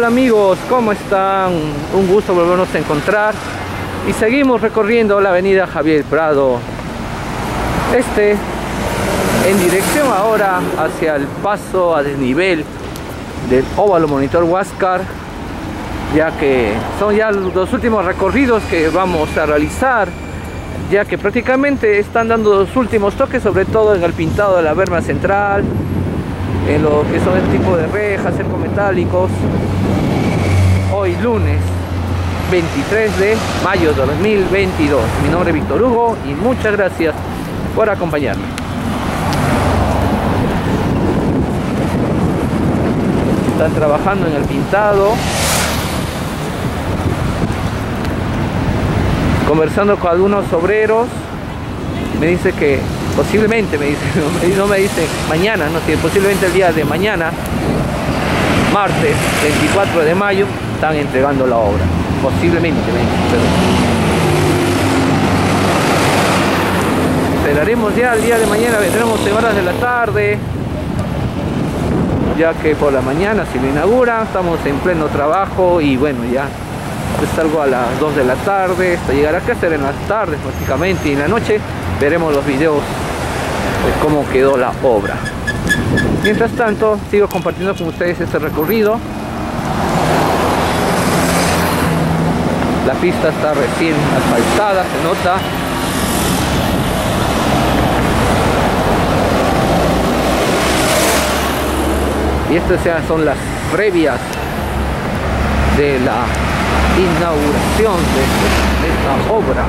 amigos? ¿Cómo están? Un gusto volvernos a encontrar y seguimos recorriendo la avenida Javier Prado en dirección ahora hacia el paso a desnivel del óvalo Monitor Huáscar, ya que son ya los últimos recorridos que vamos a realizar, ya que prácticamente están dando los últimos toques, sobre todo en el pintado de la berma central, en lo que son el tipo de rejas, cercometálicos. Hoy lunes 23 de mayo de 2022. Mi nombre es Víctor Hugo y muchas gracias por acompañarme. Están trabajando en el pintado, conversando con algunos obreros. Me dice que posiblemente, no me dice mañana, no sé, posiblemente el día de mañana, martes 24 de mayo, están entregando la obra. Posiblemente, me dice, pero esperaremos ya el día de mañana. Vendremos en horas de la tarde, ya que por la mañana se lo inaugura. Estamos en pleno trabajo y bueno, ya salgo a las 2 de la tarde, hasta llegar a casa en las tardes prácticamente, y en la noche veremos los videos de cómo quedó la obra. Mientras tanto, sigo compartiendo con ustedes este recorrido. La pista está recién asfaltada, se nota. Y estas ya son las previas de la inauguración de esta obra.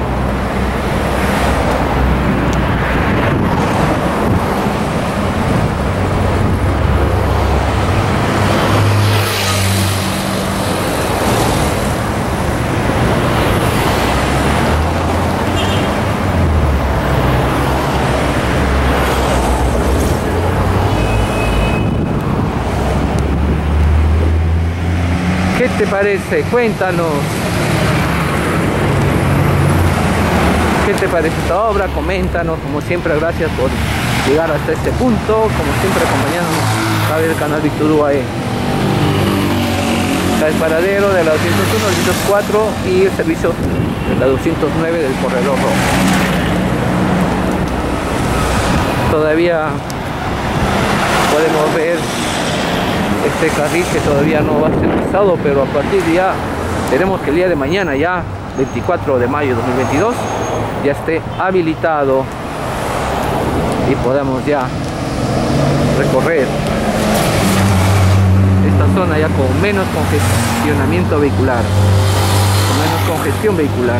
¿Qué te parece? Cuéntanos. ¿Qué te parece esta obra? Coméntanos. Como siempre, gracias por llegar hasta este punto. Como siempre, acompañándonos a ver el canal Víctor Hugo. Está el paradero de la 201, 204 y el servicio de la 209 del Corredor Rojo. Todavía podemos ver este carril que todavía no va a ser usado, pero a partir de ya tenemos que el día de mañana, ya 24 de mayo de 2022, ya esté habilitado y podamos ya recorrer esta zona ya con menos congestionamiento vehicular, con menos congestión vehicular.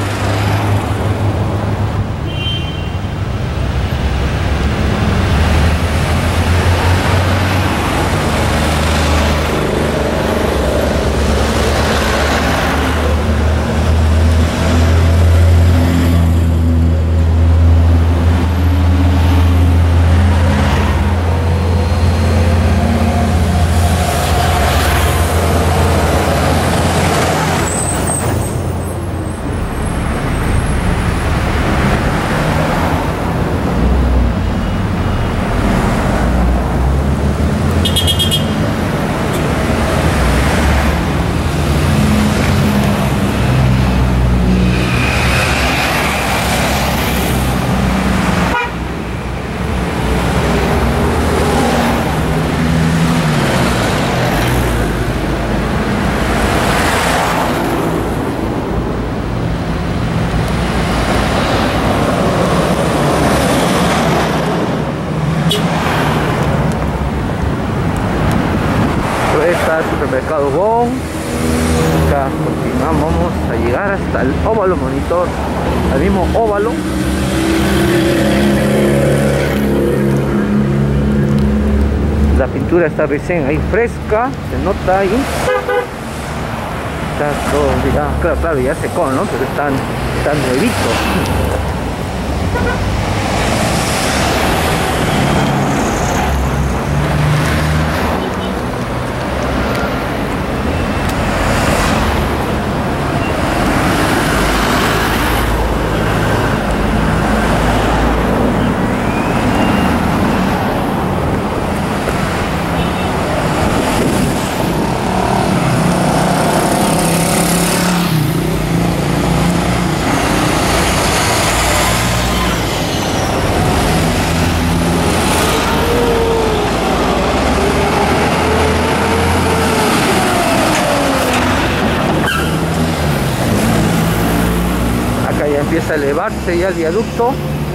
Supermercado Bon. Acá continuamos, vamos a llegar hasta el óvalo Monitor, al mismo óvalo. La pintura está recién ahí fresca, se nota ahí. Está todo, claro, ya secó, ¿no? Pero están nuevitos. empieza a elevarse ya el viaducto.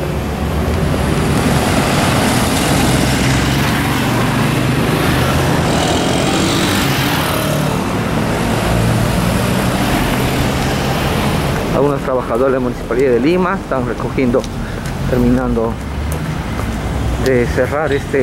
Algunos trabajadores de la Municipalidad de Lima están recogiendo, terminando de cerrar esta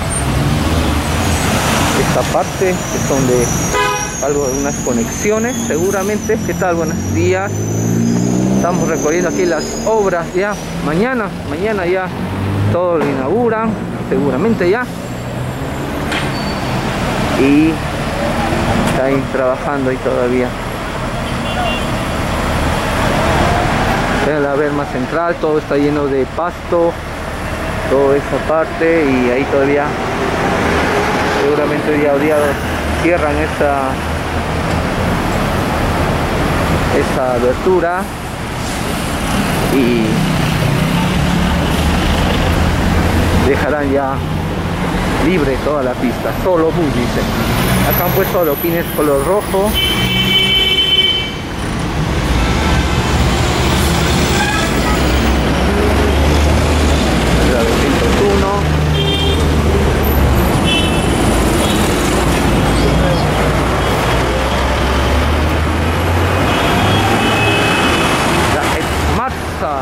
parte, que son de unas conexiones seguramente. ¿Qué tal? Buenos días. Estamos recorriendo aquí las obras ya. Mañana ya todo lo inauguran, seguramente ya. Y están trabajando ahí todavía. La Berma Central, todo está lleno de pasto, toda esa parte, y ahí todavía seguramente día cierran esa abertura y dejarán ya libre toda la pista, solo bus, dice. Acá han puesto adoquines color rojo. La 201. La Exmarsa.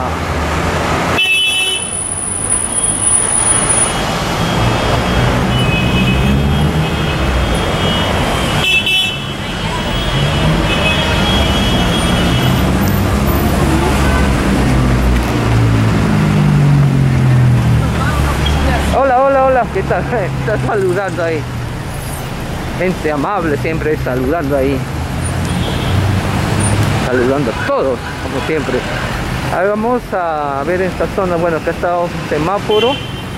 Hola, ¿qué tal? Está saludando ahí. Gente amable siempre saludando ahí. Saludando a todos, como siempre. Ahora vamos a ver esta zona. Bueno, acá está un semáforo.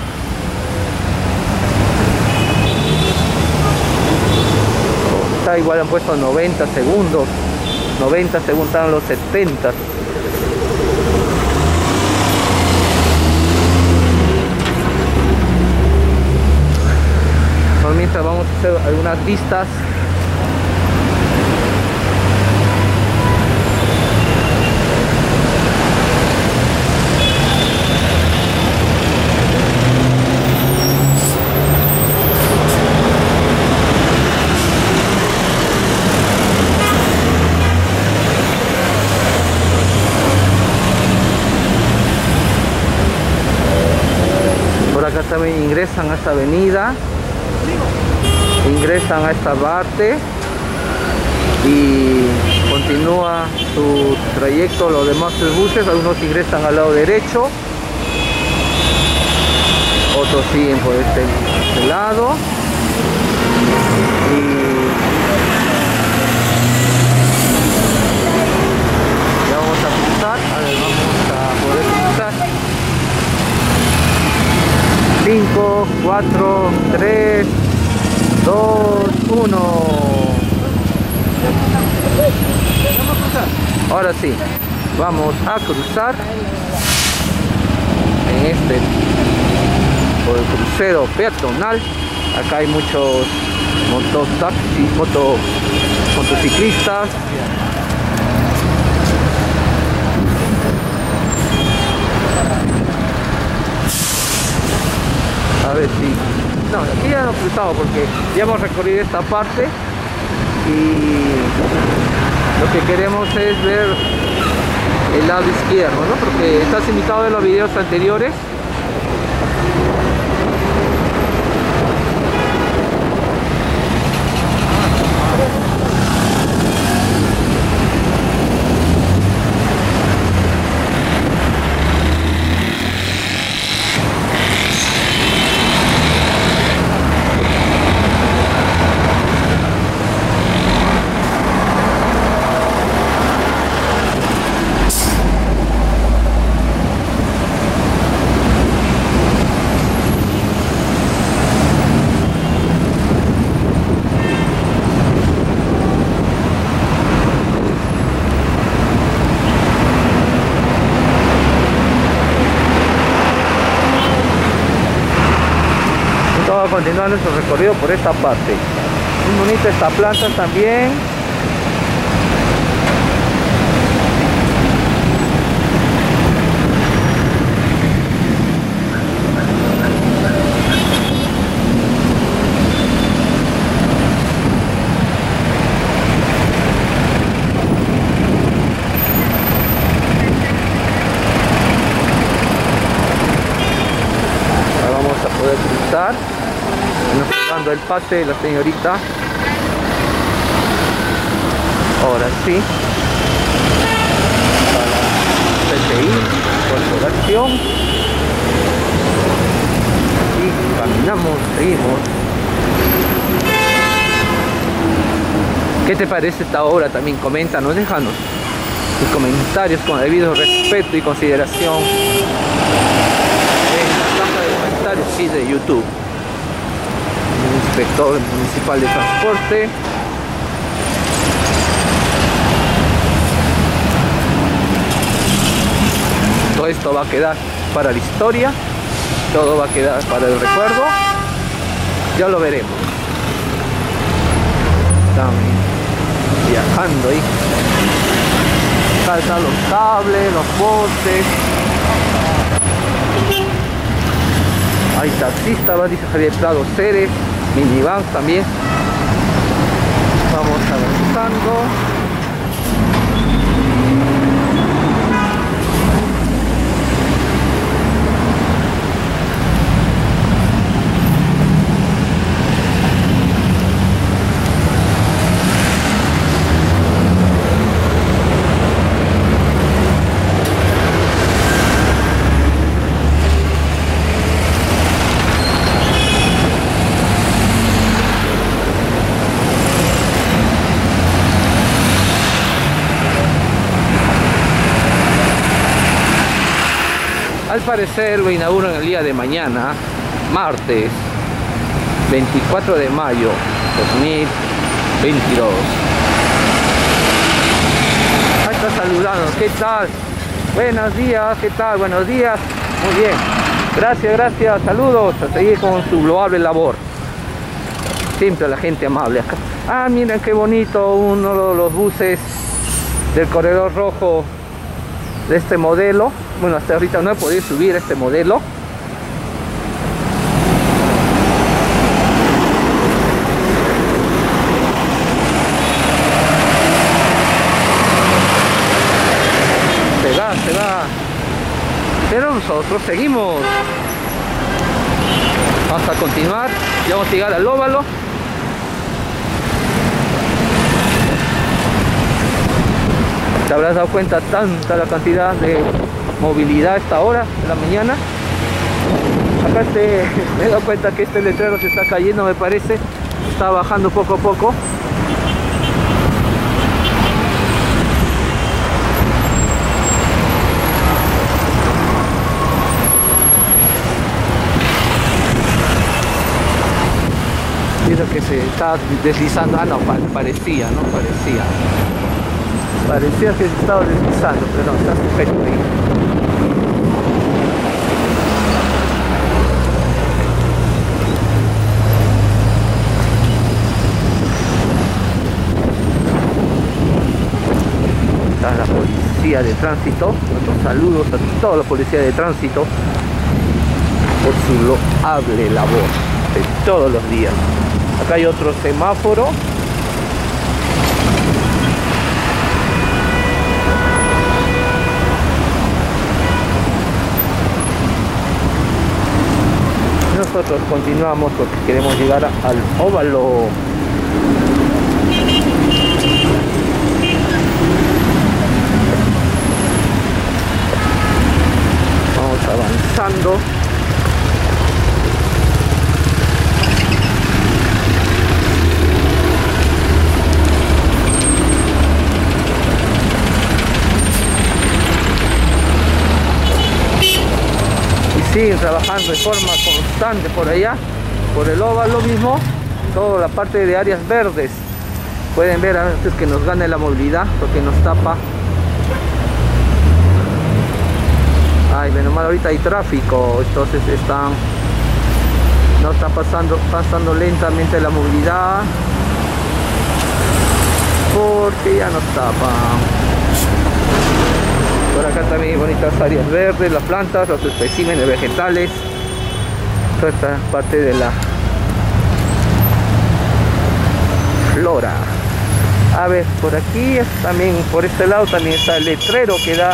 Está igual, han puesto 90 segundos. 90 segundos, están los 70. Mientras vamos a hacer algunas vistas. Por acá también ingresan a esta avenida. Ingresan a esta parte y continúa su trayecto los demás buses. Algunos ingresan al lado derecho, otros siguen por este lado, y ya vamos a cruzar. A ver, vamos a poder cruzar. 5, 4, 3, 2, 1. Ahora sí, vamos a cruzar en por el crucero peatonal. Acá hay muchos motociclistas. A ver si... No, aquí ya no cruzamos porque ya hemos recorrido esta parte y lo que queremos es ver el lado izquierdo, ¿no? Porque estás invitado a ver los videos anteriores. Continuar nuestro recorrido por esta parte. Muy bonita esta planta también. esperando el pase de la señorita. Ahora sí. Para PTI, corporación. Y caminamos, seguimos. ¿Qué te parece esta obra? También coméntanos, déjanos tus comentarios con debido respeto y consideración en la caja de comentarios sí, de YouTube. Inspector municipal de transporte. Todo esto va a quedar para la historia, todo va a quedar para el recuerdo, ya lo veremos. Están viajando ahí. Acá están los cables, los postes. Hay taxistas, va, dice Javier Prado Ceres, minivan también. Vamos avanzando. Al parecer lo inauguran el día de mañana, martes 24 de mayo 2022. Ahí está saludando, ¿qué tal? Buenos días, ¿qué tal? Buenos días, muy bien. Gracias, gracias, saludos, a seguir con su loable labor. Siempre la gente amable acá. Ah, miren qué bonito, uno de los buses del corredor rojo de este modelo. Bueno, hasta ahorita no he podido subir este modelo. Se va. Pero nosotros seguimos. Vamos a continuar. Ya vamos a llegar al óvalo. Te habrás dado cuenta tanta la cantidad de movilidad a esta hora de la mañana. Acá me he dado cuenta que este letrero se está cayendo, me parece. Está bajando poco a poco. Mira que se está deslizando. Ah, no, parecía que se estaba deslizando, pero no, está sujeto ahí. Está la policía de tránsito. Nuestros saludos a toda la policía de tránsito por su loable labor de todos los días. Acá hay otro semáforo. Nosotros continuamos porque queremos llegar al óvalo. Vamos avanzando. Siguen trabajando de forma constante por allá, por el óvalo mismo, toda la parte de áreas verdes. Pueden ver antes que nos gane la movilidad, porque nos tapa. Ay, menos mal, ahorita hay tráfico, entonces no están pasando lentamente la movilidad, porque ya nos tapa. Por acá también hay bonitas áreas verdes, las plantas, los especímenes vegetales, toda esta parte de la flora. A ver, por aquí también, por este lado también está el letrero que da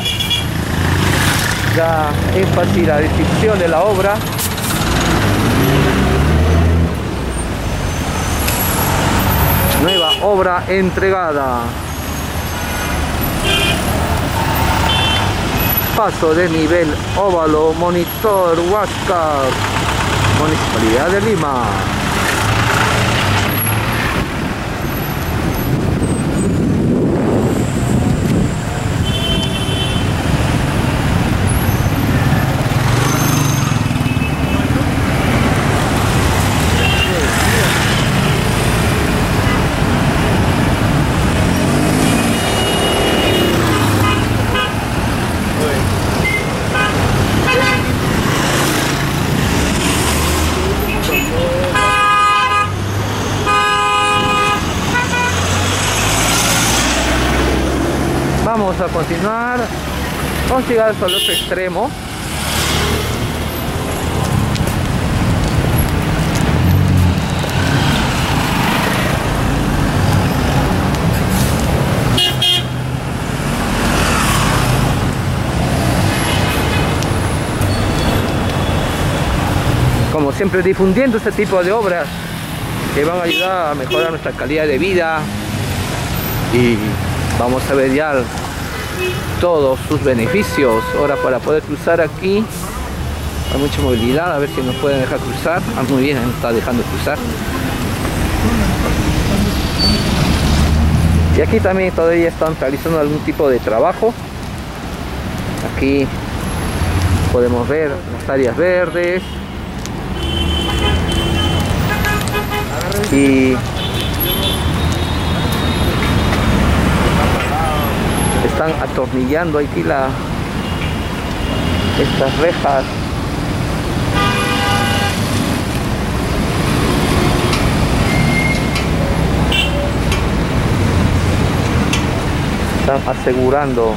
énfasis a la descripción de la obra. obra entregada. Paso de nivel óvalo monitor Huáscar, Municipalidad de Lima. Vamos a continuar, vamos a llegar hasta el otro extremo. Como siempre, difundiendo este tipo de obras que van a ayudar a mejorar nuestra calidad de vida, y vamos a ver ya todos sus beneficios. Ahora, para poder cruzar aquí hay mucha movilidad, a ver si nos pueden dejar cruzar. Muy bien, nos está dejando cruzar. Y aquí también todavía están realizando algún tipo de trabajo. Aquí podemos ver las áreas verdes y están atornillando aquí estas rejas. Están asegurando.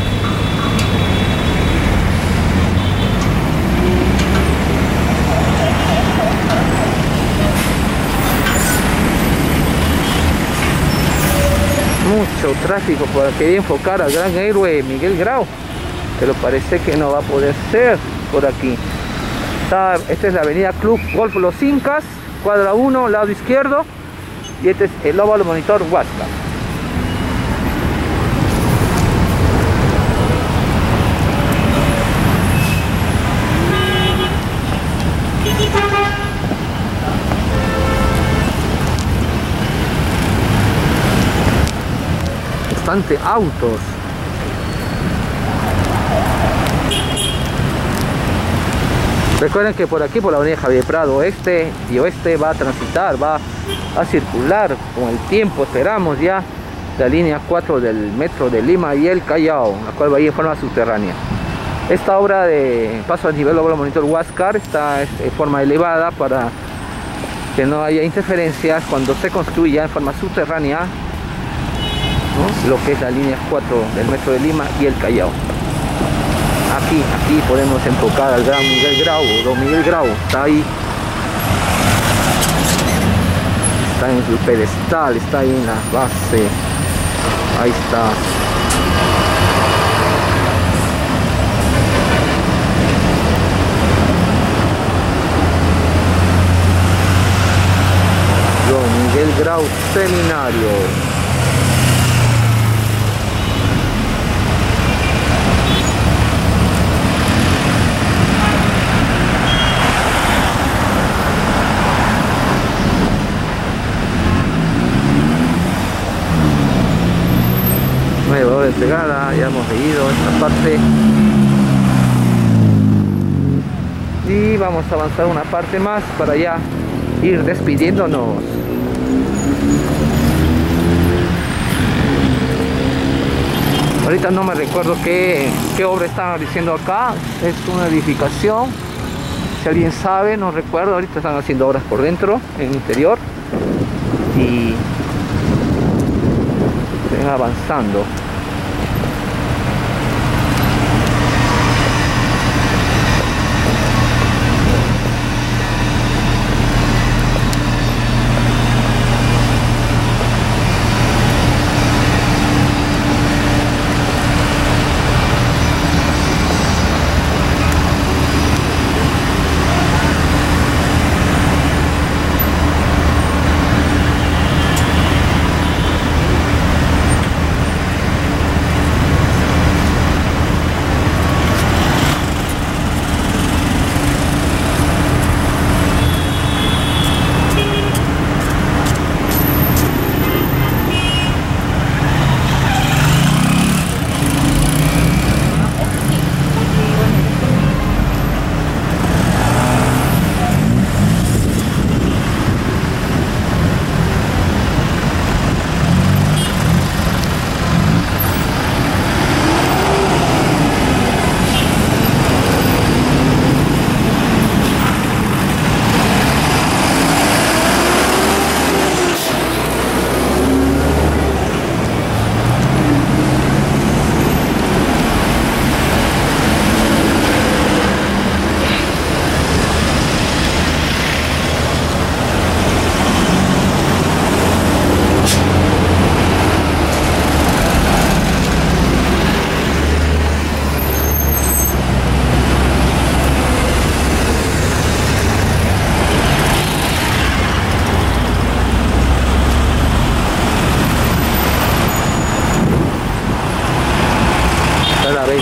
Mucho tráfico, por quería enfocar al gran héroe Miguel Grau, pero parece que no va a poder ser por aquí. Esta es la avenida Club Golf Los Incas, cuadra 1, lado izquierdo, y este es el óvalo monitor Huáscar. Bastante autos. Recuerden que por aquí, por la avenida Javier Prado este y oeste, va a transitar, va a circular con el tiempo, esperamos ya, la línea 4 del metro de Lima y el Callao, la cual va a ir en forma subterránea. Esta obra de paso a nivel óvalo monitor Huáscar está en forma elevada para que no haya interferencias cuando se construya en forma subterránea, ¿no?, lo que es la línea 4 del metro de Lima y el Callao. Aquí podemos enfocar al gran Miguel Grau. Don Miguel Grau está ahí, está en su pedestal, está ahí en la base, ahí está. Don Miguel Grau Seminario. Nueva entregada, ya hemos seguido esta parte y vamos a avanzar una parte más para ya ir despidiéndonos. Ahorita no me recuerdo qué obra están diciendo acá. Es una edificación, si alguien sabe, no recuerdo. Ahorita están haciendo obras por dentro, en el interior, y están avanzando.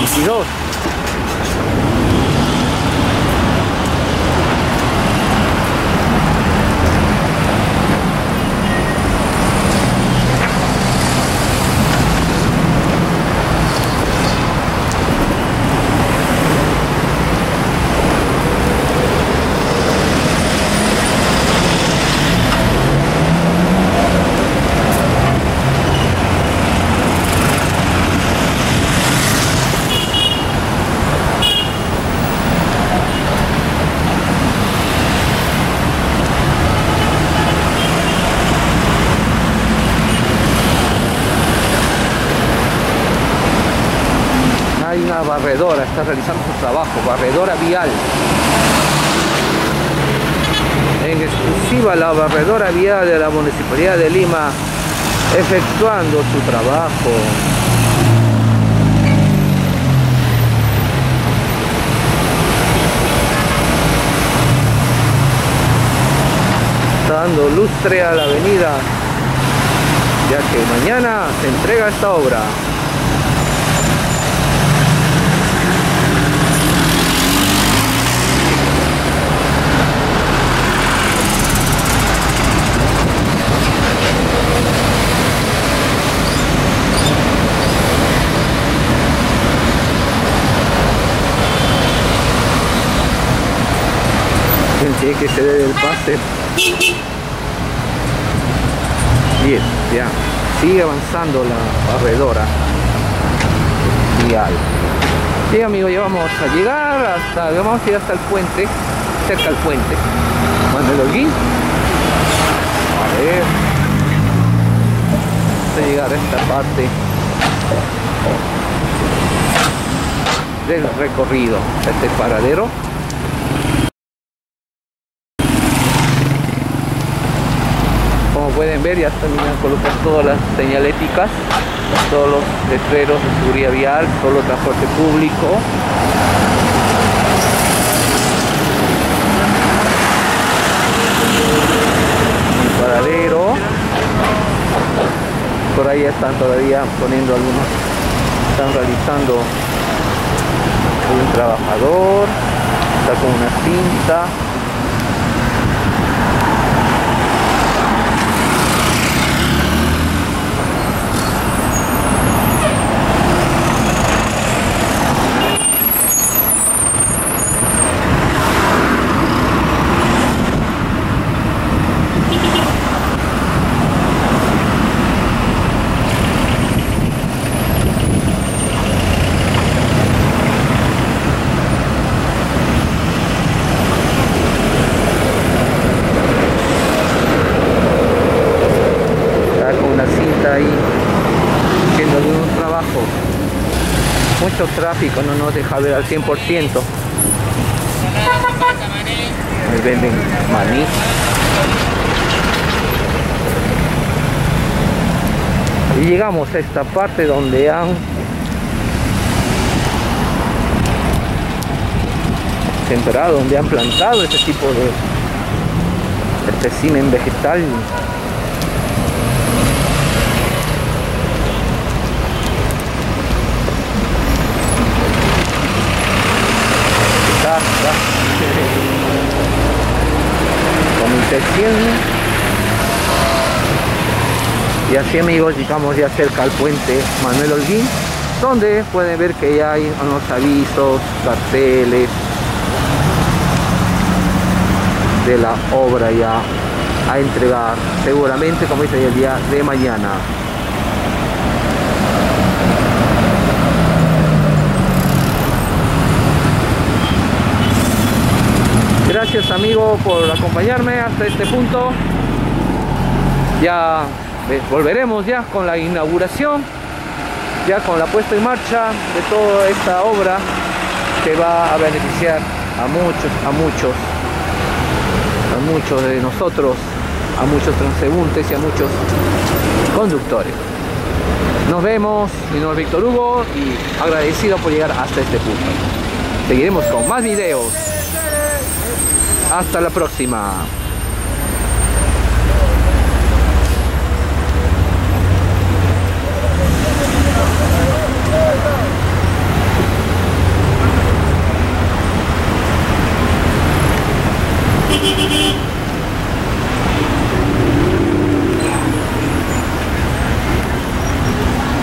2022. Hay una barredora, está realizando su trabajo, barredora vial. En exclusiva la barredora vial de la Municipalidad de Lima efectuando su trabajo. Está dando lustre a la avenida, ya que mañana se entrega esta obra. Tiene que ceder el pase. Bien, ya sigue avanzando la barredora vial. Bien, amigos, ya vamos a llegar vamos a ir hasta el puente, cerca del puente Manuel Holguín. A ver, hasta llegar a esta parte del recorrido, este paradero. Como pueden ver, ya terminan de colocar todas las señaléticas, todos los letreros de seguridad vial, solo transporte público. El paradero. Por ahí están todavía poniendo algunos, están realizando un trabajador, está con una cinta. Ahí haciendo algunos trabajos, mucho tráfico, no nos deja ver al 100%. Me venden maní. Y llegamos a esta parte donde han sembrado, donde han plantado este tipo de espécimen vegetal. Con infección. Y así, amigos, llegamos ya cerca al puente Manuel Holguín, donde pueden ver que ya hay unos avisos, carteles de la obra ya a entregar, seguramente, como dice, el día de mañana. Gracias, amigo, por acompañarme hasta este punto. Ya volveremos ya con la inauguración, ya con la puesta en marcha de toda esta obra que va a beneficiar a muchos de nosotros, a muchos transeúntes y a muchos conductores. Nos vemos. Mi nombre es Víctor Hugo y agradecido por llegar hasta este punto. Seguiremos con más videos. Hasta la próxima.